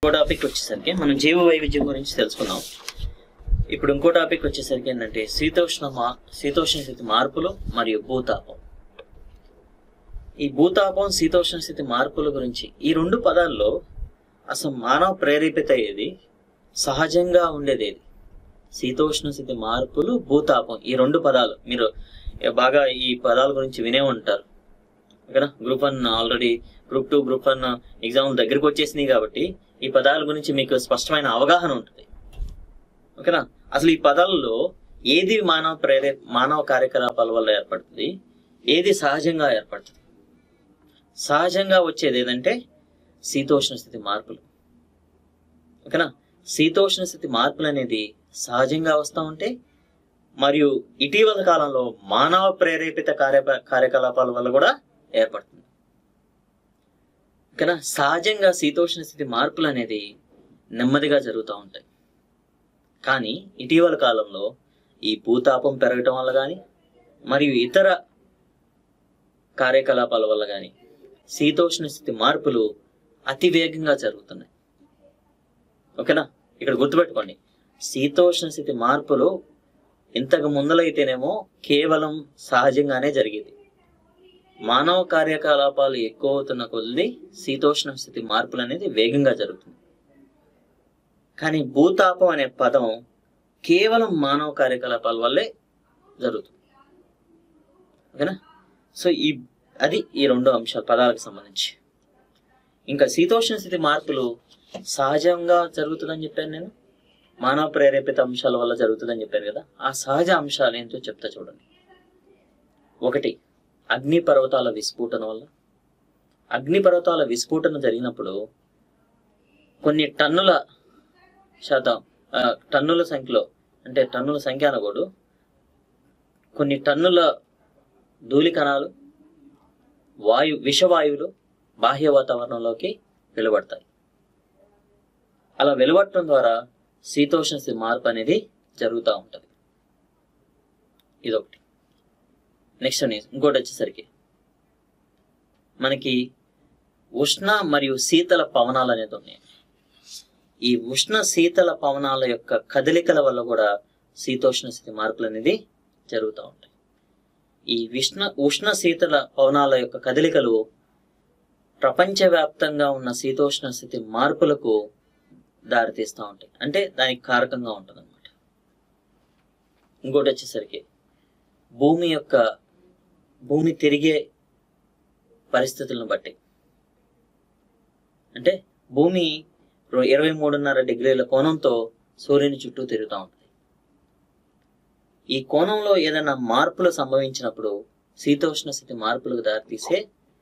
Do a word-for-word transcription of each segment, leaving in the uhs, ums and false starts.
ఇంకో టాపిక్ వచ్చేసరికి మనం జీవ వైవిధ్యం గురించి తెలుసుకుందాం. ఇప్పుడు ఇంకో టాపిక్ వచ్చేసరికి ఏంటంటే శీతోష్ణ మా శీతోష్ణ స్థితి మార్పులు మరియు భూతాపం. ఈ భూతాపం శీతోష్ణ స్థితి మార్పుల గురించి ఈ రెండు పదాల్లో అసలు మానవ ప్రేరేపిత ఏది, సహజంగా ఉండేది ఏది? శీతోష్ణ స్థితి మార్పులు, భూతాపం, ఈ రెండు పదాలు మీరు బాగా ఈ పదాల గురించి వినే ఉంటారు. ఓకేనా? Group one already group two group one exam దగ్గరికి వచ్చేసినాయి కాబట్టి ఈ పదాల గురించి మీకు స్పష్టమైన అవగాహన ఉంటుంది. ఓకేనా? అసలు ఈ పదాలలో ఏది మానవ ప్రేరే మానవ కార్యకలాపాల వల్ల ఏర్పడుతుంది, ఏది సహజంగా ఏర్పడుతుంది? సహజంగా వచ్చేది ఏదంటే శీతోష్ణ స్థితి మార్పులు. ఓకేనా? శీతోష్ణ స్థితి మార్పులు అనేది సహజంగా వస్తూ ఉంటే, మరియు ఇటీవల కాలంలో మానవ ప్రేరేపిత కార్య కార్యకలాపాల వల్ల కూడా ఏర్పడుతుంది. ఓకేనా? సహజంగా శీతోష్ణ స్థితి మార్పులు అనేది నెమ్మదిగా జరుగుతూ ఉంటాయి. కానీ ఇటీవల కాలంలో ఈ భూతాపం పెరగటం వల్ల కానీ మరియు ఇతర కార్యకలాపాల వల్ల కానీ శీతోష్ణ స్థితి మార్పులు అతి వేగంగా జరుగుతున్నాయి. ఓకేనా? ఇక్కడ గుర్తుపెట్టుకోండి, శీతోష్ణ స్థితి మార్పులు ఇంతకు ముందలైతేనేమో కేవలం సహజంగానే జరిగేది. మానవ కార్యకలాపాలు ఎక్కువ అవుతున్న కొద్ది శీతోష్ణ స్థితి మార్పులు అనేది వేగంగా జరుగుతుంది. కానీ భూతాపం అనే పదం కేవలం మానవ కార్యకలాపాల వల్లే జరుగుతుంది. ఓకేనా? సో ఈ అది ఈ రెండు అంశాల పదాలకు సంబంధించి. ఇంకా శీతోష్ణ స్థితి మార్పులు సహజంగా జరుగుతుందని చెప్పాను నేను, మానవ ప్రేరేపిత అంశాల వల్ల జరుగుతుందని చెప్పాను కదా. ఆ సహజ అంశాలు ఏంటో చెప్తా చూడండి. ఒకటి, అగ్ని పర్వతాల విస్ఫోటన వల్ల. అగ్ని పర్వతాల విస్ఫోటన జరిగినప్పుడు కొన్ని టన్నుల శాతం టన్నుల సంఖ్యలో, అంటే టన్నుల సంఖ్య అనకూడదు, కొన్ని టన్నుల ధూళి కణాలు, వాయు విషవాయువులు బాహ్య వాతావరణంలోకి వెలువడతాయి. అలా వెలువడటం ద్వారా శీతోష్ణ స్థితి మార్పు అనేది జరుగుతూ ఉంటుంది. ఇదొకటి. నెక్స్ట్ ఇంకోటి వచ్చేసరికి మనకి ఉష్ణ మరియు శీతల పవనాలు అనేది ఉన్నాయి. ఈ ఉష్ణ శీతల పవనాల యొక్క కదలికల వల్ల కూడా శీతోష్ణ స్థితి మార్పులు అనేది జరుగుతూ ఉంటాయి. ఈ విష్ణ ఉష్ణ శీతల పవనాల యొక్క కదలికలు ప్రపంచవ్యాప్తంగా ఉన్న శీతోష్ణ స్థితి మార్పులకు దారితీస్తూ ఉంటాయి, అంటే దానికి కారకంగా ఉంటుంది అన్నమాట. ఇంకోటి వచ్చేసరికి భూమి యొక్క భూమి తిరిగే పరిస్థితులను బట్టి, అంటే భూమి ఇరవై మూడున్నర డిగ్రీల కోణంతో సూర్యుని చుట్టూ తిరుగుతూ ఉంటుంది. ఈ కోణంలో ఏదైనా మార్పులు సంభవించినప్పుడు శీతోష్ణ స్థితి మార్పులకు దారితీసే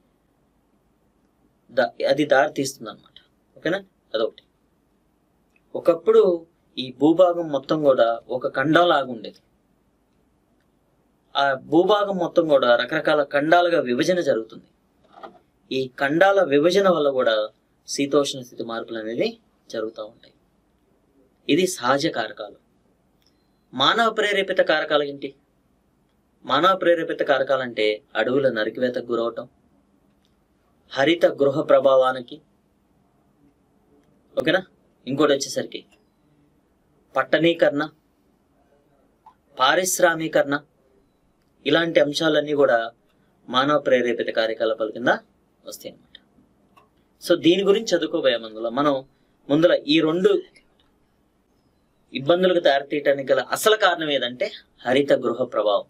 అది దారితీస్తుంది అన్నమాట. ఓకేనా? అదొకటి. ఒకప్పుడు ఈ భూభాగం మొత్తం కూడా ఒక ఖండం లాగా ఉండేది. ఆ భూభాగం మొత్తం కూడా రకరకాల ఖండాలుగా విభజన జరుగుతుంది. ఈ ఖండాల విభజన వల్ల కూడా శీతోష్ణ స్థితి మార్పులు అనేది జరుగుతూ ఉంటాయి. ఇది సహజ కారకాలు. మానవ ప్రేరేపిత కారకాలు ఏంటి? మానవ ప్రేరేపిత కారకాలు అంటే అడవుల నరికివేతకు గురవటం, హరిత గృహ ప్రభావానికి. ఓకేనా? ఇంకోటి వచ్చేసరికి పట్టణీకరణ, పారిశ్రామీకరణ, ఇలాంటి అంశాలన్నీ కూడా మానవ ప్రేరేపిత కార్యకలాపాల కింద వస్తాయి అన్నమాట. సో దీని గురించి చదువుకోబోయే ముందులో మనం ముందుల ఈ రెండు ఇబ్బందులకు దారితీయటానికి గల అసలు కారణం ఏదంటే హరిత గృహ ప్రభావం.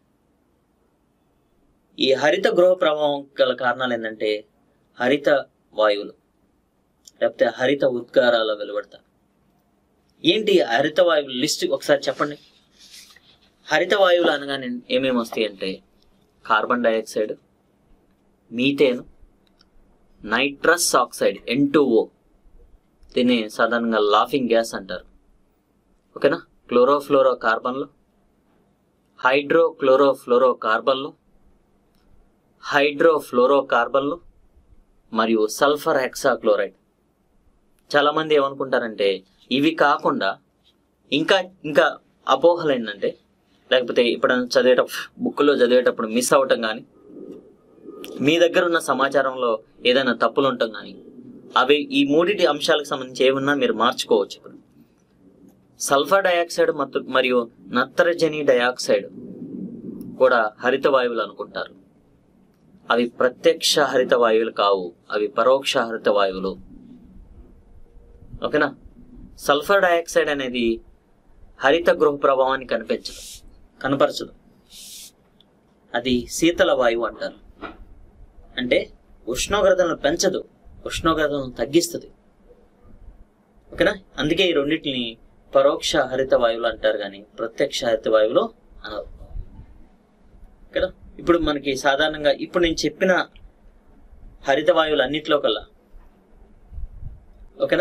ఈ హరిత గృహ ప్రభావం గల కారణాలు ఏంటంటే హరిత వాయువులు, లేకపోతే హరిత ఉద్గారాల వెలువడతా. ఏంటి హరిత వాయువులు లిస్ట్ ఒకసారి చెప్పండి. హరిత వాయువులు అనగానే ఏమేమి వస్తాయి అంటే carbon dioxide, methane, nitrous oxide N two O, దీన్ని సాధారణంగా లాఫింగ్ గ్యాస్ అంటారు. ఓకేనా? క్లోరోఫ్లోరో కార్బన్లు, హైడ్రోక్లోరోఫ్లోరో కార్బన్లు, హైడ్రోఫ్లోరో కార్బన్లు మరియు సల్ఫర్ హెక్సాక్లోరైడ్. చాలా మంది ఏమనుకుంటారంటే ఇవి కాకుండా ఇంకా ఇంకా అపోహలు ఏంటంటే, లేకపోతే ఇప్పుడు చదివేటప్పుడు బుక్లో చదివేటప్పుడు మిస్ అవ్వటం కానీ, మీ దగ్గర ఉన్న సమాచారంలో ఏదైనా తప్పులు ఉండటం కానీ, అవి ఈ మూడిటి అంశాలకు సంబంధించి ఏమన్నా మీరు మార్చుకోవచ్చు. ఇప్పుడు సల్ఫర్ డయాక్సైడ్ మరియు నత్రజని డయాక్సైడ్ కూడా హరిత వాయువులు అనుకుంటారు. అవి ప్రత్యక్ష హరిత వాయువులు కావు, అవి పరోక్ష హరిత వాయువులు. ఓకేనా. సల్ఫర్ డయాక్సైడ్ అనేది హరిత గృహ ప్రభావాన్ని కనిపించదు కనపరచదు అది శీతల వాయువు అంటారు. అంటే ఉష్ణోగ్రతలను పెంచదు, ఉష్ణోగ్రతలను తగ్గిస్తుంది. ఓకేనా. అందుకే ఈ రెండింటిని పరోక్ష హరిత వాయువులు అంటారు కానీ ప్రత్యక్ష హరిత వాయువులు అనరు. ఓకేనా. ఇప్పుడు మనకి సాధారణంగా ఇప్పుడు నేను చెప్పిన హరిత వాయువులు అన్నిట్లో కల్లా ఓకేనా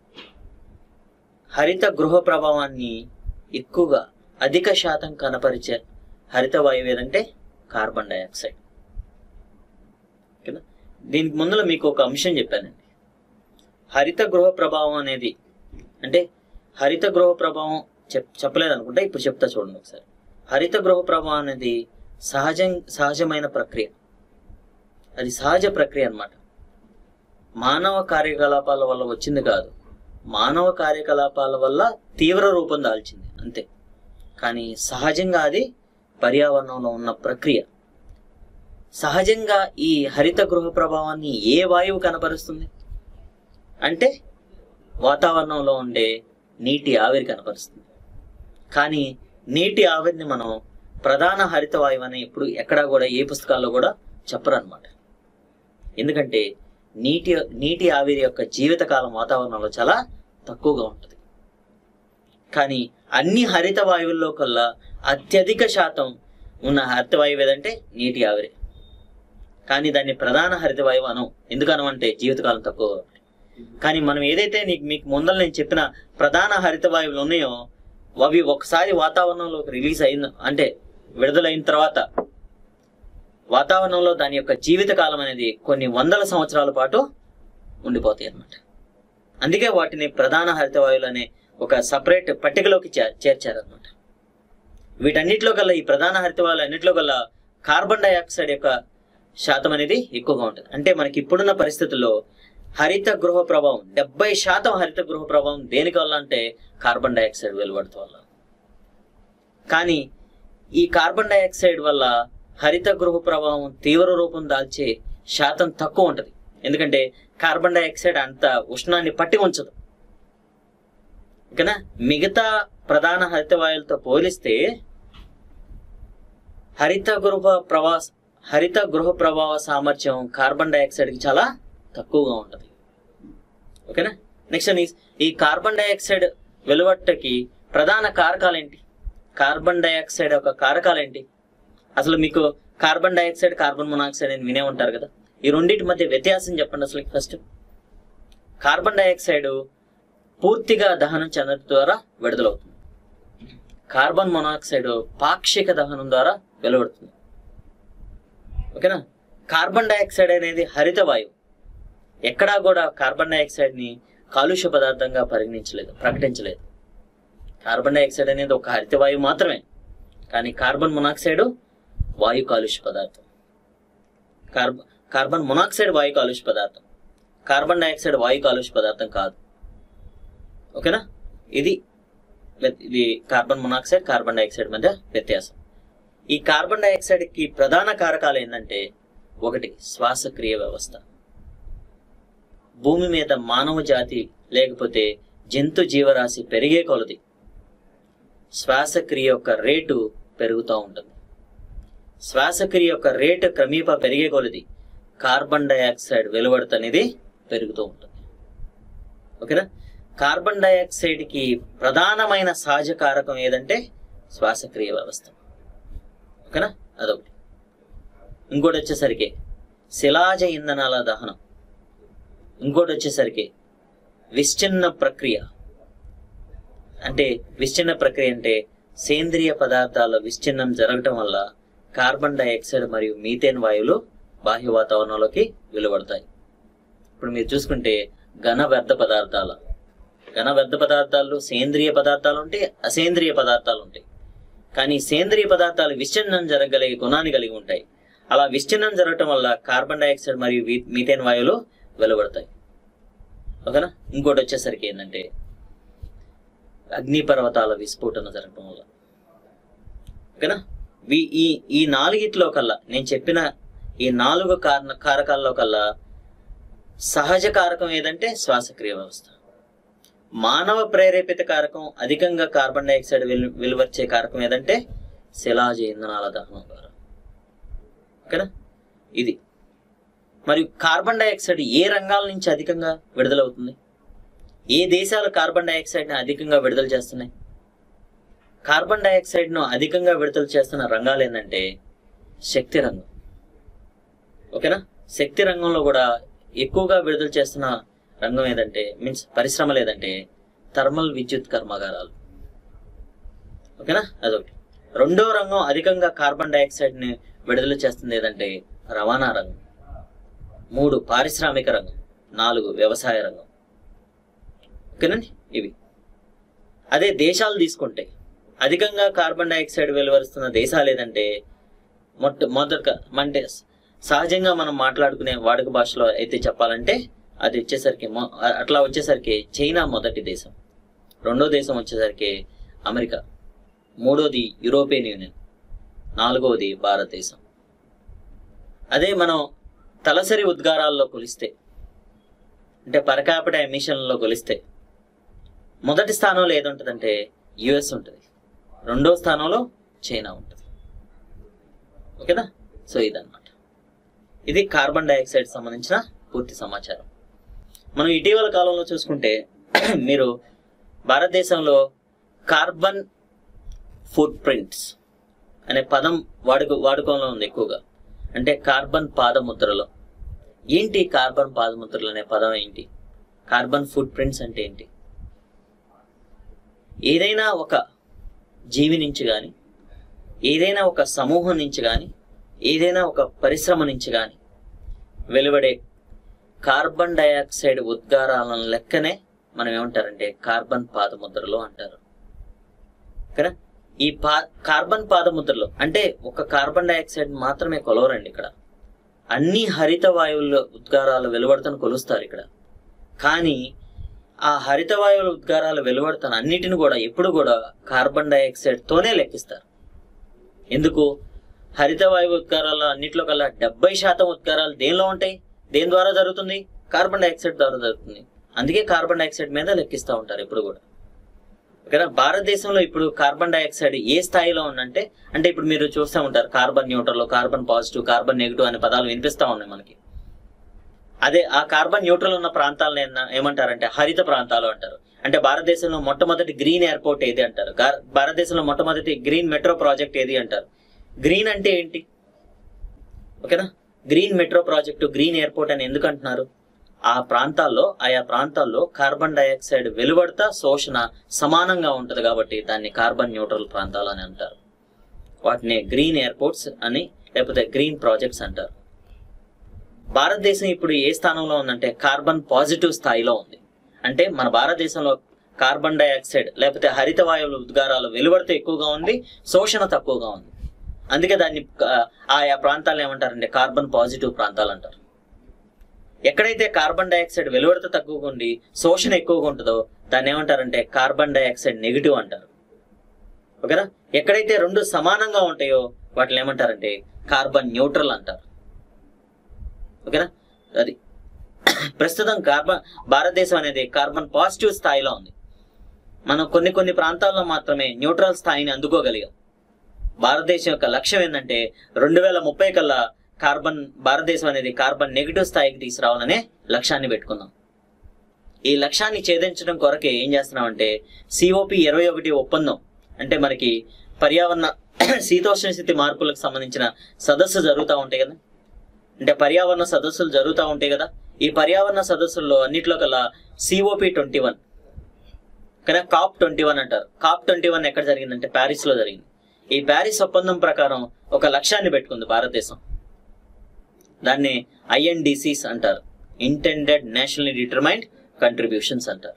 హరిత గృహ ప్రభావాన్ని ఎక్కువగా అధిక శాతం కనపరిచే హరిత వాయువు ఏదంటే కార్బన్ డయాక్సైడ్. ఓకేనా. దీనికి ముందులో మీకు ఒక అంశం చెప్పానండి. హరిత గృహ ప్రభావం అనేది అంటే హరిత గృహ ప్రభావం చెప్ చెప్పలేదు అనుకుంటా, ఇప్పుడు చెప్తా చూడండి ఒకసారి. హరిత గృహ ప్రభావం అనేది సహజం సహజమైన ప్రక్రియ, అది సహజ ప్రక్రియ అన్నమాట. మానవ కార్యకలాపాల వల్ల వచ్చింది కాదు, మానవ కార్యకలాపాల వల్ల తీవ్ర రూపం దాల్చింది అంతే. కానీ సహజంగా అది పర్యావరణంలో ఉన్న ప్రక్రియ. సహజంగా ఈ హరిత గృహ ప్రభావాన్ని ఏ వాయువు కనపరుస్తుంది అంటే వాతావరణంలో ఉండే నీటి ఆవిరి కనపరుస్తుంది. కానీ నీటి ఆవిరిని మనం ప్రధాన హరిత వాయువు అని ఇప్పుడు ఎక్కడా కూడా ఏ పుస్తకాల్లో కూడా చెప్పరు అనమాట. ఎందుకంటే నీటి నీటి ఆవిరి యొక్క జీవితకాలం వాతావరణంలో చాలా తక్కువగా ఉంటుంది. కానీ అన్ని హరిత వాయువుల్లో కల్లా అత్యధిక శాతం ఉన్న హరిత వాయువు ఏదంటే నీటి ఆవిరి. కానీ దాన్ని ప్రధాన హరిత వాయువు అనం. ఎందుకనం అంటే జీవితకాలం తక్కువ. కానీ మనం ఏదైతే నీకు మీకు ముందర నేను చెప్పిన ప్రధాన హరిత వాయువులు ఉన్నాయో అవి ఒకసారి వాతావరణంలోకి రిలీజ్ అయిన అంటే విడుదలైన తర్వాత వాతావరణంలో దాని యొక్క జీవిత కాలం అనేది కొన్ని వందల సంవత్సరాల పాటు ఉండిపోతాయి అన్నమాట. అందుకే వాటిని ప్రధాన హరిత వాయువులు అనే ఒక సపరేట్ పట్టికలోకి చేర్చారనమాట. వీటన్నిటిలో కల్లా ఈ ప్రధాన హరిత వాయువులు అన్నింటిలో కల్లా కార్బన్ డైఆక్సైడ్ యొక్క శాతం అనేది ఎక్కువగా ఉంటుంది. అంటే మనకి ఇప్పుడున్న పరిస్థితుల్లో హరిత గృహ ప్రభావం డెబ్బై శాతం హరిత గృహ ప్రభావం దేనికి వల్ల అంటే కార్బన్ డైఆక్సైడ్ వెలువడటం వల్ల. కానీ ఈ కార్బన్ డైఆక్సైడ్ వల్ల హరిత గృహ ప్రభావం తీవ్ర రూపం దాల్చే శాతం తక్కువ ఉంటుంది. ఎందుకంటే కార్బన్ డైఆక్సైడ్ అంత ఉష్ణాన్ని పట్టి ఉంచదు. ఓకేనా. మిగతా ప్రధాన హరిత వాయువులతో పోలిస్తే హరిత గృహ ప్రభావ హరిత గృహ ప్రభావ సామర్థ్యం కార్బన్ డైఆక్సైడ్కి చాలా తక్కువగా ఉంటుంది. ఓకేనా. నెక్స్ట్ ఈ కార్బన్ డైఆక్సైడ్ వెలువట్టకి ప్రధాన కారకాలు ఏంటి, కార్బన్ డైఆక్సైడ్ యొక్క కారకాలు ఏంటి? అసలు మీకు కార్బన్ డైఆక్సైడ్ కార్బన్ మొనాక్సైడ్ అని వినే ఉంటారు కదా. ఈ రెండింటి మధ్య వ్యత్యాసం చెప్పండి అసలు. ఫస్ట్ కార్బన్ డైఆక్సైడ్ పూర్తిగా దహనం చెందడం ద్వారా విడుదలవుతుంది. కార్బన్ మొనాక్సైడ్ పాక్షిక దహనం ద్వారా వెలువడుతుంది. ఓకేనా. కార్బన్ డైఆక్సైడ్ అనేది హరిత వాయువు. ఎక్కడా కూడా కార్బన్ డైఆక్సైడ్ ని కాలుష్య పదార్థంగా పరిగణించలేదు, ప్రకటించలేదు. కార్బన్ డైఆక్సైడ్ అనేది ఒక హరిత వాయువు మాత్రమే. కానీ కార్బన్ మొనాక్సైడ్ వాయు కాలుష్య పదార్థం. కార్బ కార్బన్ మొనాక్సైడ్ వాయు కాలుష్య పదార్థం, కార్బన్ డైఆక్సైడ్ వాయు కాలుష్య పదార్థం కాదు. ఓకేనా. ఇది ఇది కార్బన్ మొనాక్సైడ్ కార్బన్ డైఆక్సైడ్ మధ్య వ్యత్యాసం. ఈ కార్బన్ డైఆక్సైడ్ కి ప్రధాన కారకాలు ఏంటంటే ఒకటి శ్వాసక్రియ వ్యవస్థ. భూమి మీద మానవ జాతి లేకపోతే జంతు జీవరాశి పెరిగే కొలది శ్వాసక్రియ యొక్క రేటు పెరుగుతూ ఉంటుంది. శ్వాసక్రియ యొక్క రేటు క్రమేపా పెరిగే కొలది కార్బన్ డైఆక్సైడ్ వెలువడత అనేది పెరుగుతూ ఉంటుంది. ఓకేనా. కార్బన్ డైఆక్సైడ్ కి ప్రధానమైన సహజ కారకం ఏదంటే శ్వాసక్రియ వ్యవస్థ. ఓకేనా. అదొకటి. ఇంకోటి వచ్చేసరికి శిలాజ ఇంధనాల దహనం. ఇంకోటి వచ్చేసరికి విశ్చిన్న ప్రక్రియ. అంటే విశ్చిన్న ప్రక్రియ అంటే సేంద్రియ పదార్థాల విశ్చిన్నం జరగటం వల్ల కార్బన్ డైఆక్సైడ్ మరియు మీథేన్ వాయువులు బాహ్య వాతావరణంలోకి వెలువడతాయి. ఇప్పుడు మీరు చూసుకుంటే ఘన వ్యర్థ పదార్థాల ఘన వ్యర్థ పదార్థాలు సేంద్రియ పదార్థాలు ఉంటాయి, అసేంద్రియ పదార్థాలు ఉంటాయి. కానీ సేంద్రియ పదార్థాలు విశ్చిన్నం జరగగలిగే గుణాన్ని కలిగి ఉంటాయి. అలా విశ్చిన్నం జరగటం వల్ల కార్బన్ డైఆక్సైడ్ మరియు మీథేన్ వాయువులు వెలువడతాయి. ఓకేనా. ఇంకోటి వచ్చేసరికి ఏంటంటే అగ్నిపర్వతాల విస్ఫోటన జరగడం వల్ల. ఓకేనా. ఈ ఈ నాలుగిట్లో కల్లా నేను చెప్పిన ఈ నాలుగు కారణ కారకాల్లో కల్లా సహజ కారకం ఏదంటే శ్వాసక్రియ వ్యవస్థ. మానవ ప్రేరేపిత కారకం అధికంగా కార్బన్ డైఆక్సైడ్ వెలు వెలువచ్చే కారకం ఏదంటే శిలాజ ఇంధనాల దహనం ద్వారా. ఓకేనా. ఇది మరియు కార్బన్ డైఆక్సైడ్ ఏ రంగాల నుంచి అధికంగా విడుదలవుతుంది? ఏ దేశాలు కార్బన్ డైఆక్సైడ్ని అధికంగా విడుదల చేస్తున్నాయి? కార్బన్ డైఆక్సైడ్ను అధికంగా విడుదల చేస్తున్న రంగాలు ఏంటంటే శక్తి రంగం. ఓకేనా. శక్తి రంగంలో కూడా ఎక్కువగా విడుదల చేస్తున్న రంగం ఏదంటే మీన్స్ పరిశ్రమలు ఏదంటే థర్మల్ విద్యుత్ కర్మాగారాలు. ఓకేనా. అదొకటి. రెండో రంగం అధికంగా కార్బన్ డైఆక్సైడ్ని విడుదల చేస్తుంది ఏదంటే రవాణా రంగం. మూడు పారిశ్రామిక రంగం. నాలుగు వ్యవసాయ రంగం. ఓకేనండి. ఇవి అదే దేశాలు తీసుకుంటే అధికంగా కార్బన్ డైఆక్సైడ్ వెలువరుస్తున్న దేశాలు ఏదంటే మొట్ట మొదట అంటే సహజంగా మనం మాట్లాడుకునే వాడుక భాషలో అయితే చెప్పాలంటే అది వచ్చేసరికి అట్లా వచ్చేసరికి చైనా మొదటి దేశం, రెండో దేశం వచ్చేసరికి అమెరికా, మూడోది యూరోపియన్ యూనియన్, నాలుగవది భారతదేశం. అదే మనం తలసరి ఉద్గారాల్లో కొలిస్తే అంటే పర్ క్యాపిటా ఎమిషన్లో కొలిస్తే మొదటి స్థానంలో ఏది ఉంటుందంటే యుఎస్ ఉంటుంది, రెండో స్థానంలో చైనా ఉంటుంది. ఓకేనా. సో ఇదన్నమాట. ఇది కార్బన్ డైఆక్సైడ్ సంబంధించిన పూర్తి సమాచారం. మనం ఇటీవల కాలంలో చూసుకుంటే మీరు భారతదేశంలో కార్బన్ ఫుట్ ప్రింట్స్ అనే పదం వాడుక వాడుకోవడంలో ఉంది ఎక్కువగా. అంటే కార్బన్ పాదముద్రలు. ఏంటి కార్బన్ పాదముద్రలు అనే పదం ఏంటి? కార్బన్ ఫుట్ ప్రింట్స్ అంటే ఏంటి? ఏదైనా ఒక జీవి నుంచి కానీ, ఏదైనా ఒక సమూహం నుంచి కానీ, ఏదైనా ఒక పరిశ్రమ నుంచి కానీ వెలువడే కార్బన్ డైఆక్సైడ్ ఉద్గారాలను లెక్కనే మనం ఏమంటారంటే కార్బన్ పాదముద్రలు అంటారు. కదా. ఈ పా కార్బన్ పాదముద్రలు అంటే ఒక కార్బన్ డైఆక్సైడ్ మాత్రమే కొలవరండి ఇక్కడ. అన్ని హరిత వాయువుల ఉద్గారాలు వెలువడతను కొలుస్తారు ఇక్కడ. కానీ ఆ హరిత వాయువుల ఉద్గారాలు వెలువడతను అన్నిటిని కూడా ఎప్పుడు కూడా కార్బన్ డైఆక్సైడ్ తోనే లెక్కిస్తారు. ఎందుకు? హరిత వాయువు ఉద్గారాల అన్నింటిలో కల్లా డెబ్బై శాతం ఉద్గారాలు దేనిలో ఉంటాయి? దేని ద్వారా జరుగుతుంది? కార్బన్ డైఆక్సైడ్ ద్వారా జరుగుతుంది. అందుకే కార్బన్ డైఆక్సైడ్ మీద లెక్కిస్తూ ఉంటారు ఎప్పుడు కూడా. ఓకేనా. భారతదేశంలో ఇప్పుడు కార్బన్ డైఆక్సైడ్ ఏ స్థాయిలో ఉందంటే అంటే ఇప్పుడు మీరు చూస్తూ ఉంటారు carbon neutral, carbon positive, carbon negative అనే పదాలు వినిపిస్తూ ఉన్నాయి మనకి. అదే ఆ కార్బన్ న్యూట్రల్ ఉన్న ప్రాంతాలను ఏమంటారంటే హరిత ప్రాంతాలు అంటారు. అంటే భారతదేశంలో మొట్టమొదటి గ్రీన్ ఎయిర్పోర్ట్ ఏది అంటారు? భారతదేశంలో మొట్టమొదటి గ్రీన్ మెట్రో ప్రాజెక్ట్ ఏది అంటారు? గ్రీన్ అంటే ఏంటి? ఓకేనా. Green metro project, green airport అని ఎందుకు అంటున్నారు? ఆ ప్రాంతాల్లో ఆయా ప్రాంతాల్లో కార్బన్ డైఆక్సైడ్ వెలువడతా శోషణ సమానంగా ఉంటుంది కాబట్టి దాన్ని కార్బన్ న్యూట్రల్ ప్రాంతాలు అని అంటారు. వాటిని గ్రీన్ ఎయిర్పోర్ట్స్ అని లేకపోతే గ్రీన్ ప్రాజెక్ట్స్ అంటారు. భారతదేశం ఇప్పుడు ఏ స్థానంలో ఉందంటే కార్బన్ పాజిటివ్ స్థాయిలో ఉంది. అంటే మన భారతదేశంలో కార్బన్ డైఆక్సైడ్ లేకపోతే హరిత వాయువుల ఉద్గారాలు వెలువడితే ఎక్కువగా ఉంది, శోషణ తక్కువగా ఉంది. అందుకే దాన్ని ఆయా ప్రాంతాలను ఏమంటారంటే కార్బన్ పాజిటివ్ ప్రాంతాలు అంటారు. ఎక్కడైతే కార్బన్ డైఆక్సైడ్ వెలువడితే తక్కువగా ఉండి శోషణ ఎక్కువగా ఉంటుందో దాన్ని ఏమంటారంటే కార్బన్ డైఆక్సైడ్ నెగిటివ్ అంటారు. ఓకేనా. ఎక్కడైతే రెండు సమానంగా ఉంటాయో వాటిని ఏమంటారంటే కార్బన్ న్యూట్రల్ అంటారు. ఓకేనా. అది ప్రస్తుతం కార్బన్ భారతదేశం అనేది కార్బన్ పాజిటివ్ స్థాయిలో ఉంది. మనం కొన్ని కొన్ని ప్రాంతాల్లో మాత్రమే న్యూట్రల్ స్థాయిని అందుకోగలిగాం. భారతదేశం యొక్క లక్ష్యం ఏంటంటే రెండు వేల ముప్పై కల్లా కార్బన్ భారతదేశం అనేది కార్బన్ నెగిటివ్ స్థాయికి తీసుకురావాలనే లక్ష్యాన్ని పెట్టుకున్నాం. ఈ లక్ష్యాన్ని ఛేదించడం కొరకే ఏం చేస్తున్నామంటే సిఓపి ఇరవై ఒకటి ఒప్పందం అంటే మనకి పర్యావరణ శీతోష్ణ స్థితి మార్పులకు సంబంధించిన సదస్సు జరుగుతూ ఉంటాయి కదా. అంటే పర్యావరణ సదస్సులు జరుగుతూ ఉంటాయి కదా. ఈ పర్యావరణ సదస్సుల్లో అన్నిట్లో కల్లా సిఓపి ట్వంటీ వన్ కానీ కాప్ ట్వంటీ వన్ అంటారు. కాప్ ట్వంటీ వన్ ఎక్కడ జరిగిందంటే ప్యారిస్ లో జరిగింది. ఈ ప్యారిస్ ఒప్పందం ప్రకారం ఒక లక్ష్యాన్ని పెట్టుకుంది భారతదేశం. దాన్ని ఐఎన్డిసిస్ అంటారు, ఇంటెండెడ్ నేషనల్లీ డిటర్మైన్డ్ కంట్రిబ్యూషన్స్ అంటారు.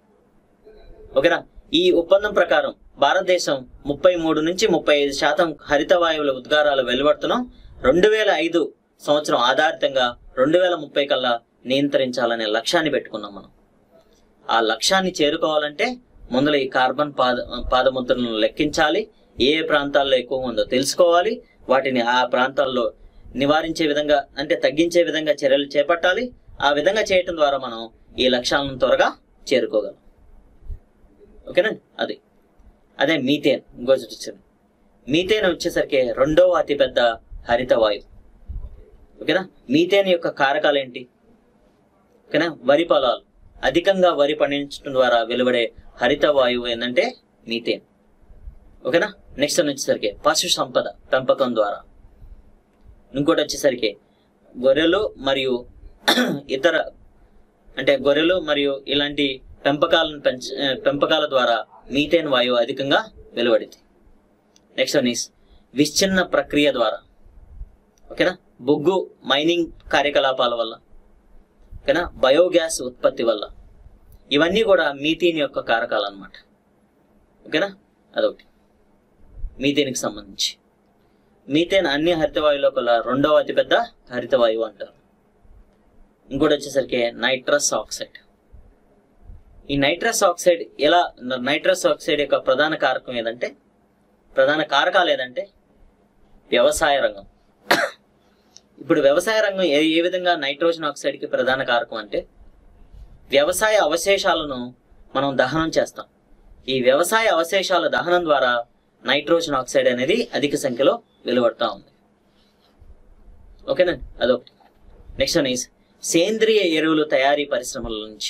ఓకేనా. ఈ ఒప్పందం ప్రకారం భారతదేశం ముప్పై మూడు నుంచి ముప్పై ఐదు శాతం హరిత వాయువుల ఉద్గారాలు వెలువడుతున్నాం రెండు వేల ఐదు సంవత్సరం ఆధారితంగా రెండు వేల ముప్పై కల్లా నియంత్రించాలనే లక్ష్యాన్ని పెట్టుకున్నాం మనం. ఆ లక్ష్యాన్ని చేరుకోవాలంటే ముందులో ఈ కార్బన్ పాద పాదముద్రలను లెక్కించాలి, ఏ ఏ ప్రాంతాల్లో ఎక్కువ ఉందో తెలుసుకోవాలి, వాటిని ఆ ప్రాంతాల్లో నివారించే విధంగా అంటే తగ్గించే విధంగా చర్యలు చేపట్టాలి. ఆ విధంగా చేయటం ద్వారా మనం ఈ లక్ష్యాలను త్వరగా చేరుకోగలం. ఓకేనా? అది అదే మీథేన్. ఇంకో చూపించింది మీథేన్ వచ్చేసరికి రెండవ అతిపెద్ద హరిత వాయువు. ఓకేనా? మీథేన్ యొక్క కారకాలు ఏంటి? ఓకేనా? వరి పొలాలు అధికంగా వరి పండించడం ద్వారా వెలువడే హరిత వాయువు ఏంటంటే మీథేన్. ఓకేనా? నెక్స్ట్ వచ్చేసరికి పశు సంపద పెంపకం ద్వారా. ఇంకోటి వచ్చేసరికి గొర్రెలు మరియు ఇతర అంటే గొర్రెలు మరియు ఇలాంటి పెంపకాలను పెంచ పెంపకాల ద్వారా మీథేన్ వాయువు అధికంగా వెలువడింది. నెక్స్ట్ వన్ ఈస్ విచ్ఛిన్న ప్రక్రియ ద్వారా. ఓకేనా? బొగ్గు మైనింగ్ కార్యకలాపాల వల్ల, ఓకేనా, బయోగ్యాస్ ఉత్పత్తి వల్ల, ఇవన్నీ కూడా మీథేన్ యొక్క కారకాలు అన్నమాట. ఓకేనా? అదొకటి మీథేన్కి సంబంధించి. మీథేన్ అన్ని హరిత వాయువులో కల్లా రెండవ అతిపెద్ద హరిత వాయువు అంటారు. ఇంకోటి వచ్చేసరికి నైట్రస్ ఆక్సైడ్. ఈ నైట్రస్ ఆక్సైడ్ ఎలా నైట్రస్ ఆక్సైడ్ యొక్క ప్రధాన కారకం ఏదంటే ప్రధాన కారకాలు ఏదంటే వ్యవసాయ రంగం. ఇప్పుడు వ్యవసాయ రంగం ఏ ఏ విధంగా నైట్రోజన్ ఆక్సైడ్కి ప్రధాన కారకం అంటే వ్యవసాయ అవశేషాలను మనం దహనం చేస్తాం. ఈ వ్యవసాయ అవశేషాల దహనం ద్వారా నైట్రోజన్ ఆక్సైడ్ అనేది అధిక సంఖ్యలో వెలువడతా ఉంది. ఓకేనా? అదొకటి. నెక్స్ట్ వన్ ఈస్ సేంద్రియ ఎరువులు తయారీ పరిశ్రమల నుంచి.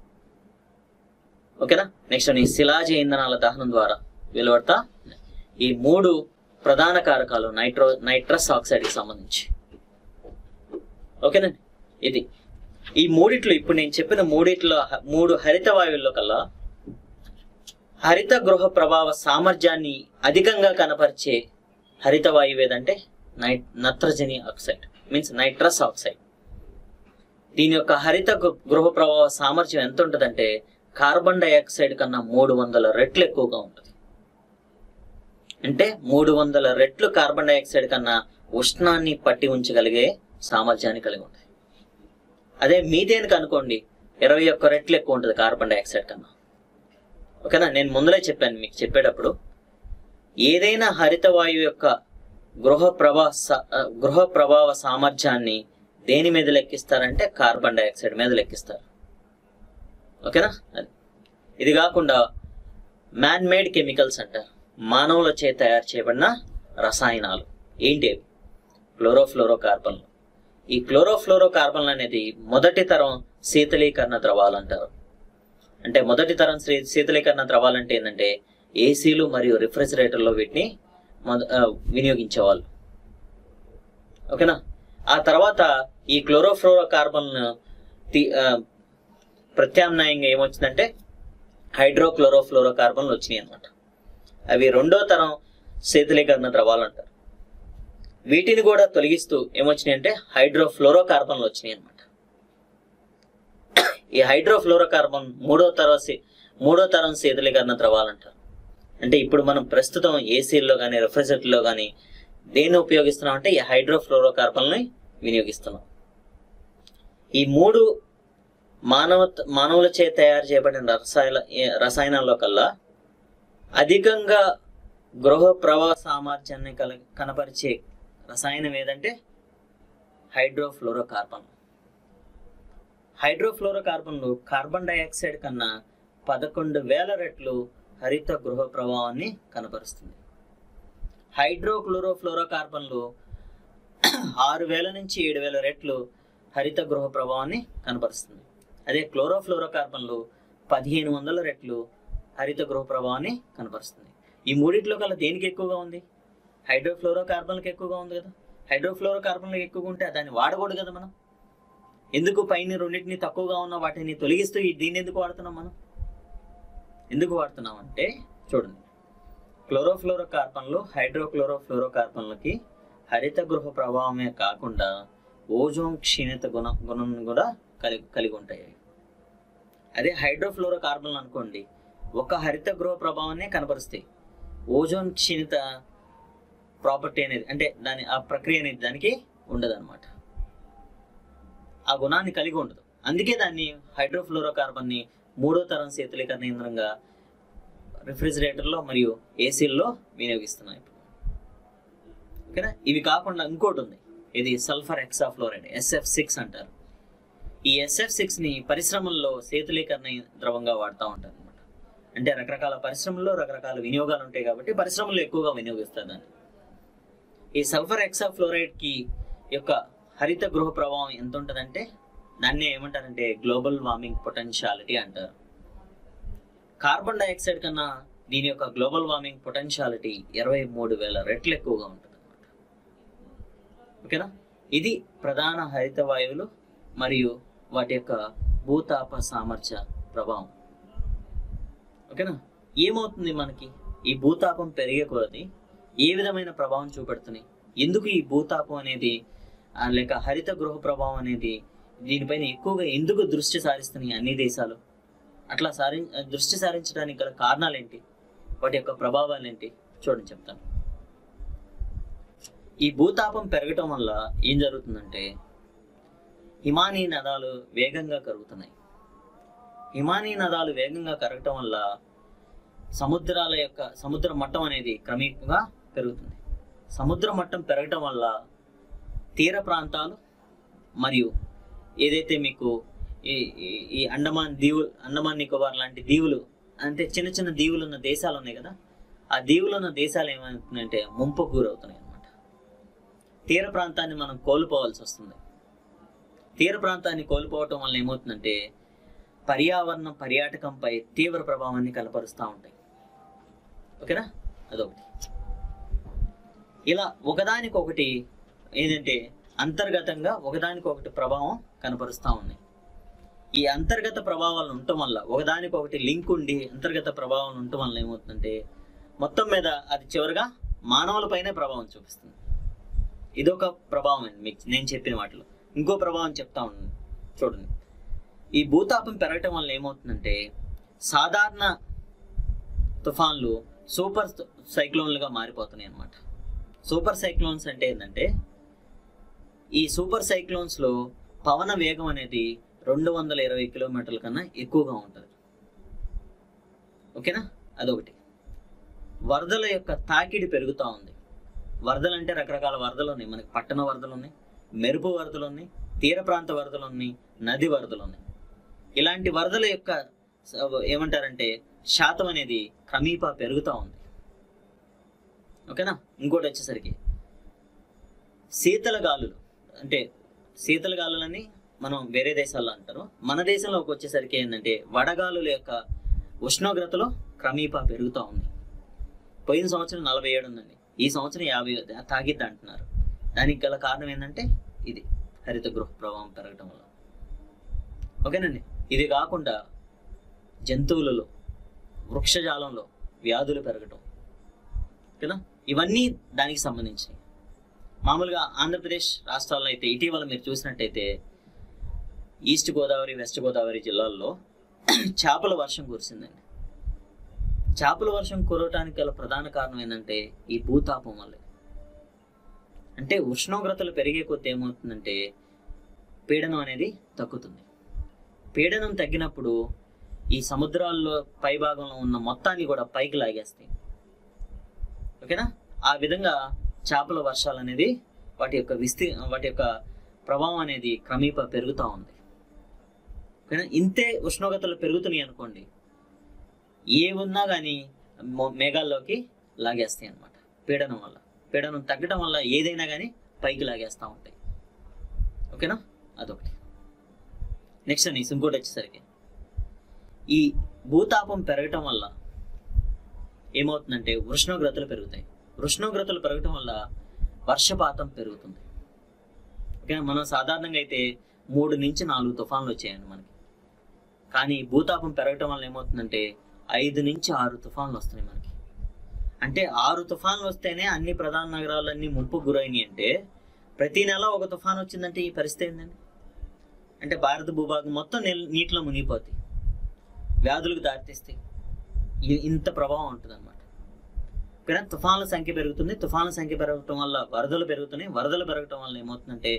ఓకేనా? నెక్స్ట్ వన్ ఈస్ శిలాజ ఇంధనాల దహనం ద్వారా వెలువడతా. ఈ మూడు ప్రధాన కారకాలు నైట్రో నైట్రస్ ఆక్సైడ్కి సంబంధించి. ఓకేనండి? ఇది ఈ మూడిట్లో ఇప్పుడు నేను చెప్పిన మూడిట్లో మూడు హరిత వాయువుల్లో కల్లా హరిత గృహ ప్రభావ సామర్థ్యాన్ని అధికంగా కనపరిచే హరిత వాయువు ఏదంటే నై నత్రజని ఆక్సైడ్ మీన్స్ నైట్రస్ ఆక్సైడ్. దీని యొక్క హరిత గృహ ప్రభావ సామర్థ్యం ఎంత ఉంటుందంటే కార్బన్ డైఆక్సైడ్ కన్నా మూడు వందల రెట్లు ఎక్కువగా ఉంటుంది. అంటే మూడు వందల రెట్లు కార్బన్ డైఆక్సైడ్ కన్నా ఉష్ణాన్ని పట్టి ఉంచగలిగే సామర్థ్యాన్ని కలిగి ఉంటుంది. అదే మీథేన్కి అనుకోండి ఇరవై ఒక్క రెట్లు ఎక్కువ ఉంటుంది కార్బన్ డైఆక్సైడ్ కన్నా. ఓకేనా? నేను ముందులే చెప్పాను మీకు చెప్పేటప్పుడు ఏదైనా హరిత వాయువు యొక్క గృహ ప్రభా గృహ ప్రభావ సామర్థ్యాన్ని దేని మీద లెక్కిస్తారంటే కార్బన్ డైఆక్సైడ్ మీద లెక్కిస్తారు. ఓకేనా? అది ఇది కాకుండా మ్యాన్ మేడ్ కెమికల్స్ అంటారు. మానవుల చే తయారు చేయబడిన రసాయనాలు ఏంటి? క్లోరోఫ్లోరో కార్బన్లు. ఈ క్లోరోఫ్లోరో కార్బన్లు అనేది మొదటి తరం శీతలీకరణ ద్రవాలు అంటారు. అంటే మొదటి తరం శీతలీకరణ ద్రవాలు అంటే ఏంటంటే ఏసీలు మరియు రిఫ్రిజిరేటర్లో వీటిని వినియోగించేవాళ్ళు. ఓకేనా? ఆ తర్వాత ఈ క్లోరోఫ్లోరో కార్బన్ ప్రత్యామ్నాయంగా ఏమొచ్చిందంటే హైడ్రోక్లోరోఫ్లోరో కార్బన్లు వచ్చినాయి అన్నమాట. అవి రెండో తరం శీతలీకరణ ద్రవాలు అంటారు. వీటిని కూడా తొలగిస్తూ ఏమొచ్చినాయి అంటే హైడ్రోఫ్లోరో కార్బన్లు వచ్చినాయి అన్నమాట. ఈ హైడ్రోఫ్లోరో కార్బన్ మూడో తరం మూడో తరం శీతలీకరణ ద్రవాలు అంటారు. అంటే ఇప్పుడు మనం ప్రస్తుతం ఏసీల్లో కానీ రెఫ్రిజిరేటర్లో కానీ దేన్ని ఉపయోగిస్తున్నాం అంటే ఈ హైడ్రోఫ్లోరో కార్బన్ని వినియోగిస్తున్నాం. ఈ మూడు మానవ మానవులచే తయారు చేయబడిన రసాయన రసాయనాల్లో కల్లా అధికంగా గృహ ప్రవాహ సామర్థ్యాన్ని కల కనపరిచే రసాయనం ఏదంటే హైడ్రోఫ్లోరో కార్బన్. హైడ్రోఫ్లోరో కార్బన్లు కార్బన్ డైఆక్సైడ్ కన్నా పదకొండు వేల రెట్లు హరిత గృహ ప్రభావాన్ని కనపరుస్తుంది. హైడ్రోక్లోరోఫ్లోరో కార్బన్లు ఆరు వేల నుంచి ఏడు వేల రెట్లు హరిత గృహ ప్రభావాన్ని కనపరుస్తుంది. అదే క్లోరోఫ్లోరో కార్బన్లు పదిహేను వందల రెట్లు హరిత గృహ ప్రభావాన్ని కనపరుస్తుంది. ఈ మూడిట్లో కల్లా దేనికి ఎక్కువగా ఉంది? హైడ్రోఫ్లోరో కార్బన్లకు ఎక్కువగా ఉంది కదా. హైడ్రోఫ్లోరో కార్బన్లకు ఎక్కువగా ఉంటే దాన్ని వాడకూడదు కదా మనం. ఎందుకు పైన రెండింటిని తక్కువగా ఉన్న వాటిని తొలగిస్తూ దీన్ని ఎందుకు వాడుతున్నాం మనం? ఎందుకు వాడుతున్నాం అంటే చూడండి, క్లోరోఫ్లోరో కార్బన్లు హైడ్రోక్లోరోఫ్లోరో కార్బన్లకి హరిత గృహ ప్రభావమే కాకుండా ఓజోన్ క్షీణత గుణ గుణం కూడా కలిగి కలిగి ఉంటాయి. అదే హైడ్రోఫ్లోరో కార్బన్లు అనుకోండి ఒక హరిత గృహ ప్రభావాన్ని కనపరుస్తాయి. ఓజోన్ క్షీణత ప్రాపర్టీ అనేది అంటే దాని ఆ ప్రక్రియ అనేది దానికి ఉండదు అనమాట, ఆ గుణాన్ని కలిగి ఉండదు. అందుకే దాన్ని హైడ్రోఫ్లోరో కార్బన్ని మూడో తరం శీతలీకరణ ఇంధనంగా రిఫ్రిజిరేటర్లో మరియు ఏసీల్లో వినియోగిస్తున్నాయి. ఓకేనా? ఇవి కాకుండా ఇంకోటి ఉంది, ఇది సల్ఫర్ హెక్సాఫ్లోరైడ్, ఎస్ఎఫ్ సిక్స్ అంటారు. ఈ ఎస్ఎఫ్ సిక్స్ ని పరిశ్రమల్లో శీతలీకరణ ద్రవంగా వాడుతూ ఉంటారు అనమాట. అంటే రకరకాల పరిశ్రమల్లో రకరకాల వినియోగాలు ఉంటాయి కాబట్టి పరిశ్రమల్లో ఎక్కువగా వినియోగిస్తారు దాన్ని. ఈ సల్ఫర్ హెక్సాఫ్లోరైడ్ కి యొక్క హరిత గృహ ప్రభావం ఎంత ఉంటుందంటే దాన్ని ఏమంటారంటే గ్లోబల్ వార్మింగ్ పొటెన్షియాలిటీ అంటారు. కార్బన్ డైఆక్సైడ్ కన్నా దీని యొక్క గ్లోబల్ వార్మింగ్ పొటెన్షియాలిటీ ఇరవై మూడు వేల రెట్లు ఎక్కువగా ఉంటుంది అనమాట. ఓకేనా? ఇది ప్రధాన హరిత వాయువులు మరియు వాటి యొక్క భూతాప సామర్థ్య ప్రభావం. ఓకేనా? ఏమవుతుంది మనకి ఈ భూతాపం పెరిగే కొలది ఏ విధమైన ప్రభావం చూపెడుతున్నాయి? ఎందుకు ఈ భూతాపం అనేది లేక హరిత గృహ ప్రభావం అనేది దీనిపైన ఎక్కువగా ఎందుకు దృష్టి సారిస్తున్నాయి అన్ని దేశాలు? అట్లా సారి దృష్టి సారించడానికి గల కారణాలు ఏంటి, వాటి యొక్క ప్రభావాలు ఏంటి చూడండి చెప్తాను. ఈ భూతాపం పెరగటం వల్ల ఏం జరుగుతుందంటే హిమానీ నదాలు వేగంగా కరుగుతున్నాయి. హిమానీ నదాలు వేగంగా కరగటం వల్ల సముద్రాల యొక్క సముద్ర మట్టం అనేది క్రమేపంగా పెరుగుతుంది. సముద్ర మట్టం పెరగటం వల్ల తీర ప్రాంతాలు మరియు ఏదైతే మీకు ఈ ఈ అండమాన్ దీవులు, అండమాన్ నికోబార్ లాంటి దీవులు, అంటే చిన్న చిన్న దీవులు ఉన్న దేశాలు ఉన్నాయి కదా, ఆ దీవులు ఉన్న దేశాలు ఏమవుతుందంటే ముంపుకు గురవుతున్నాయి అన్నమాట. తీర ప్రాంతాన్ని మనం కోల్పోవాల్సి వస్తుంది. తీర ప్రాంతాన్ని కోల్పోవటం వల్ల ఏమవుతుందంటే పర్యావరణ పర్యాటకంపై తీవ్ర ప్రభావాన్ని కనపరుస్తూ ఉంటాయి. ఓకేనా? అదొకటి. ఇలా ఒకదానికొకటి ఏంటంటే అంతర్గతంగా ఒకదానికొకటి ప్రభావం కనపరుస్తూ ఉన్నాయి. ఈ అంతర్గత ప్రభావాలు ఉండటం వల్ల ఒకదానికొకటి లింక్ ఉండి అంతర్గత ప్రభావం ఉండటం వల్ల ఏమవుతుందంటే మొత్తం మీద అది చివరిగా మానవులపైనే ప్రభావం చూపిస్తుంది. ఇదొక ప్రభావం అండి మీకు నేను చెప్పిన వాటిలో. ఇంకో ప్రభావం చెప్తా ఉన్నాను చూడండి. ఈ భూతాపం పెరగటం వల్ల ఏమవుతుందంటే సాధారణ తుఫాన్లు సూపర్ సైక్లోన్లుగా మారిపోతున్నాయి అన్నమాట. సూపర్ సైక్లోన్స్ అంటే ఏంటంటే ఈ సూపర్ సైక్లోన్స్ లో పవన వేగం అనేది రెండు వందల ఇరవై కిలోమీటర్ల కన్నా ఎక్కువగా ఉంటుంది. ఓకేనా? అదొకటి. వరదల యొక్క తాకిడి పెరుగుతూ ఉంది. వరదలు అంటే రకరకాల వరదలు ఉన్నాయి. మనకి పట్టణ వరదలు ఉన్నాయి, మెరుపు వరదలు ఉన్నాయి, తీర ప్రాంత వరదలు ఉన్నాయి, నది వరదలు ఉన్నాయి. ఇలాంటి వరదల యొక్క ఏమంటారంటే శాతం అనేది క్రమీపా పెరుగుతూ ఉంది. ఓకేనా? ఇంకోటి వచ్చేసరికి శీతల గాలులు, అంటే శీతల గాలులని మనం వేరే దేశాల్లో అంటారు. మన దేశంలోకి వచ్చేసరికి ఏంటంటే వడగాలుల యొక్క ఉష్ణోగ్రతలో క్రమీపా పెరుగుతూ ఉంది. పోయిన సంవత్సరం నలభై ఏడు ఉందండి, ఈ సంవత్సరం యాభై తాగిద్ది అంటున్నారు. దానికి గల కారణం ఏంటంటే ఇది హరిత గృహ ప్రభావం పెరగటం వల్ల. ఓకేనండి? ఇది కాకుండా జంతువులలో వృక్షజాలంలో వ్యాధులు పెరగటం. ఓకేనా? ఇవన్నీ దానికి సంబంధించినవి. మామూలుగా ఆంధ్రప్రదేశ్ రాష్ట్రాల్లో అయితే ఇటీవల మీరు చూసినట్టయితే ఈస్ట్ గోదావరి, వెస్ట్ గోదావరి జిల్లాల్లో చేపల వర్షం కురిసిందండి. చేపల వర్షం కురవటానికి గల ప్రధాన కారణం ఏంటంటే ఈ భూతాపం వల్లే. అంటే ఉష్ణోగ్రతలు పెరిగే కొద్ది ఏమవుతుందంటే పీడనం అనేది తగ్గుతుంది. పీడనం తగ్గినప్పుడు ఈ సముద్రాల్లో పై భాగంలో ఉన్న మొత్తాన్ని కూడా పైకి లాగేస్తాయి. ఓకేనా? ఆ విధంగా చేపల వర్షాలు అనేది వాటి యొక్క విస్తీ వాటి యొక్క ప్రభావం అనేది క్రమేపా పెరుగుతూ ఉంది. ఓకేనా? ఇంతే ఉష్ణోగ్రతలు పెరుగుతున్నాయి అనుకోండి, ఏ ఉన్నా కానీ మేఘాల్లోకి లాగేస్తాయి అన్నమాట. పీడనం వల్ల, పీడనం తగ్గడం వల్ల ఏదైనా కానీ పైకి లాగేస్తూ ఉంటాయి. ఓకేనా? అదొకటి. నెక్స్ట్ అని ఇంకోటి వచ్చేసరికి ఈ భూతాపం పెరగటం వల్ల ఏమవుతుందంటే ఉష్ణోగ్రతలు పెరుగుతాయి. ఉష్ణోగ్రతలు పెరగటం వల్ల వర్షపాతం పెరుగుతుంది. ఓకే, మనం సాధారణంగా అయితే మూడు నుంచి నాలుగు తుఫాన్లు వచ్చాయండి మనకి. కానీ భూతాపం పెరగటం వల్ల ఏమవుతుందంటే ఐదు నుంచి ఆరు తుఫాన్లు వస్తున్నాయి మనకి. అంటే ఆరు తుఫాన్లు వస్తేనే అన్ని ప్రధాన నగరాలన్నీ ముంపుకు గురైనాయి. అంటే ప్రతి నెల ఒక తుఫాన్ వచ్చిందంటే ఈ పరిస్థితి ఏంటండి? అంటే భారత భూభాగం మొత్తం నీటిలో మునిగిపోతాయి, వ్యాధులకు దారితీస్తాయి. ఇంత ప్రభావం ఉంటుంది అనమాట. కానీ తుఫాన్ల సంఖ్య పెరుగుతుంది. తుఫాన్ల సంఖ్య పెరగటం వల్ల వరదలు పెరుగుతున్నాయి. వరదలు పెరగటం వల్ల ఏమవుతుందంటే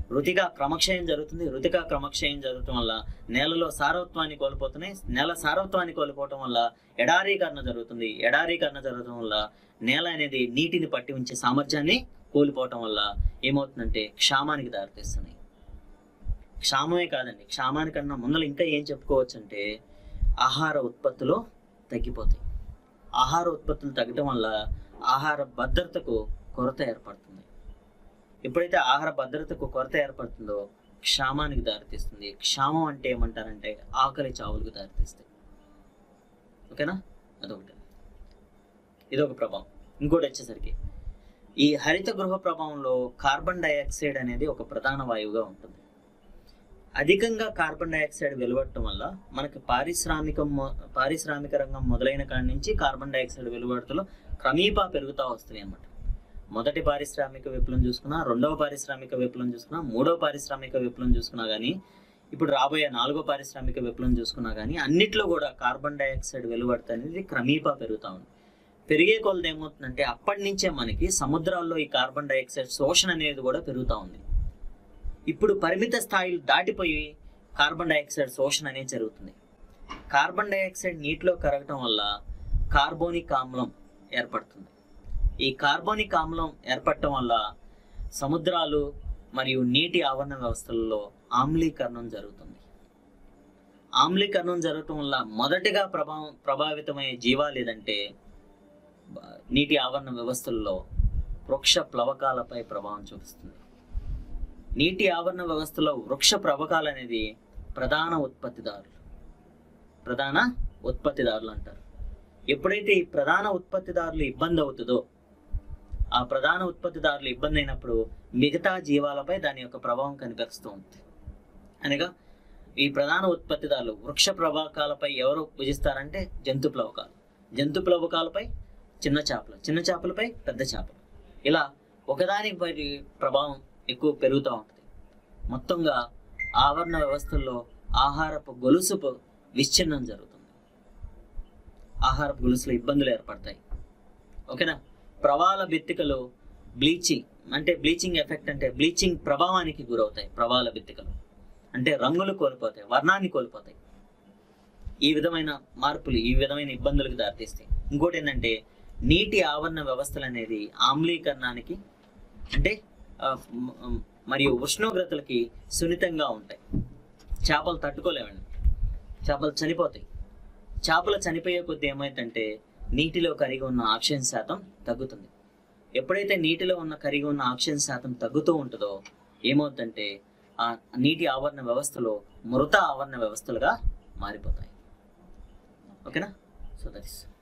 రుతిక క్రమక్షయం జరుగుతుంది. రుతిక క్రమక్షయం జరగటం వల్ల నేలలో సారవత్వాన్ని కోల్పోతున్నాయి. నేల సారవత్వాన్ని కోల్పోవటం వల్ల ఎడారీకరణ జరుగుతుంది. ఎడారీకరణ జరగటం వల్ల నేల అనేది నీటిని పట్టి ఉంచే సామర్థ్యాన్ని కోల్పోవటం వల్ల ఏమవుతుందంటే క్షామానికి దారితీస్తున్నాయి. క్షామమే కాదండి, క్షామానికన్నా ముందర ఇంకా ఏం చెప్పుకోవచ్చు అంటే ఆహార ఉత్పత్తులు తగ్గిపోతాయి. ఆహార ఉత్పత్తులు తగ్గటం వల్ల ఆహార భద్రతకు కొరత ఏర్పడుతుంది. ఎప్పుడైతే ఆహార భద్రతకు కొరత ఏర్పడుతుందో క్షామానికి దారితీస్తుంది. క్షామం అంటే ఏమంటారంటే ఆకలి చావులకు దారితీస్తాయి. ఓకేనా, అదొకటి. ఇదొక ప్రభావం. ఇంకోటి వచ్చేసరికి ఈ హరిత గృహ ప్రభావంలో కార్బన్ డైఆక్సైడ్ అనేది ఒక ప్రధాన వాయువుగా ఉంటుంది. అధికంగా కార్బన్ డైఆక్సైడ్ వెలువడటం వల్ల మనకి పారిశ్రామిక పారిశ్రామిక రంగం మొదలైన కాడి నుంచి కార్బన్ డైఆక్సైడ్ వెలువడతలో క్రమీపా పెరుగుతూ వస్తున్నాయి అన్నమాట. మొదటి పారిశ్రామిక విప్లవం చూసుకున్నా, రెండవ పారిశ్రామిక విప్లవం చూసుకున్నా, మూడవ పారిశ్రామిక విప్లవం చూసుకున్నా కానీ, ఇప్పుడు రాబోయే నాలుగో పారిశ్రామిక విప్లవం చూసుకున్నా కానీ అన్నిట్లో కూడా కార్బన్ డైఆక్సైడ్ వెలువడత అనేది క్రమీపా పెరుగుతూ ఉంది. పెరిగే కొలది ఏమవుతుందంటే అప్పటి నుంచే మనకి సముద్రాల్లో ఈ కార్బన్ డైఆక్సైడ్ శోషణ అనేది కూడా పెరుగుతూ ఉంది. ఇప్పుడు పరిమిత స్థాయిలు దాటిపోయి కార్బన్ డైఆక్సైడ్ శోషణ అనేది జరుగుతుంది. కార్బన్ డైఆక్సైడ్ నీటిలో కరగటం వల్ల కార్బోనిక్ ఆమ్లం ఏర్పడుతుంది. ఈ కార్బోనిక్ ఆమ్లం ఏర్పడటం వల్ల సముద్రాలు మరియు నీటి ఆవరణ వ్యవస్థలలో ఆమ్లీకరణం జరుగుతుంది. ఆమ్లీకరణం జరగటం వల్ల మొదటిగా ప్రభావం ప్రభావితమయ్యే జీవాలు ఏదంటే నీటి ఆవరణ వ్యవస్థల్లో వృక్ష ప్లవకాలపై ప్రభావం చూపిస్తుంది. నీటి ఆవరణ వ్యవస్థలో వృక్ష ప్లవకాలు అనేది ప్రధాన ఉత్పత్తిదారులు ప్రధాన ఉత్పత్తిదారులు అంటారు. ఎప్పుడైతే ఈ ప్రధాన ఉత్పత్తిదారులు ఇబ్బంది అవుతుందో, ఆ ప్రధాన ఉత్పత్తిదారులు ఇబ్బంది అయినప్పుడు మిగతా జీవాలపై దాని యొక్క ప్రభావం కనిపిస్తూ ఉంటుంది. అనగా ఈ ప్రధాన ఉత్పత్తిదారులు వృక్ష ప్లవకాలపై ఎవరు భుజిస్తారంటే జంతు ప్లవకాలు, జంతు ప్లవకాలపై చిన్న చేపలు, చిన్న చేపలపై పెద్ద చేపలు, ఇలా ఒకదానిపై ప్రభావం ఎక్కువ పెరుగుతూ ఉంటుంది. మొత్తంగా ఆవరణ వ్యవస్థల్లో ఆహారపు గొలుసు విచ్ఛిన్నం జరుగుతుంది. ఆహారపు గొలుసులో ఇబ్బందులు ఏర్పడతాయి. ఓకేనా. ప్రవాల బిత్తికలు బ్లీచింగ్ అంటే బ్లీచింగ్ ఎఫెక్ట్ అంటే బ్లీచింగ్ ప్రభావానికి గురవుతాయి. ప్రవాల బిత్తికలు అంటే రంగులు కోల్పోతాయి, వర్ణాన్ని కోల్పోతాయి. ఈ విధమైన మార్పులు ఈ విధమైన ఇబ్బందులకు దారితీస్తాయి. ఇంకోటి ఏంటంటే నీటి ఆవరణ వ్యవస్థలు అనేది ఆమ్లీకరణానికి అంటే మరియు ఉష్ణోగ్రతలకి సున్నితంగా ఉంటాయి. చేపలు తట్టుకోలేవండి, చేపలు చనిపోతాయి. చేపలు చనిపోయే కొద్దీ ఏమైందంటే నీటిలో కరిగి ఉన్న ఆక్సిజన్ శాతం తగ్గుతుంది. ఎప్పుడైతే నీటిలో ఉన్న కరిగి ఉన్న ఆక్సిజన్ శాతం తగ్గుతూ ఉంటుందో ఏమవుతుందంటే ఆ నీటి ఆవరణ వ్యవస్థలో మృత ఆవరణ వ్యవస్థలుగా మారిపోతాయి. ఓకేనా. So that is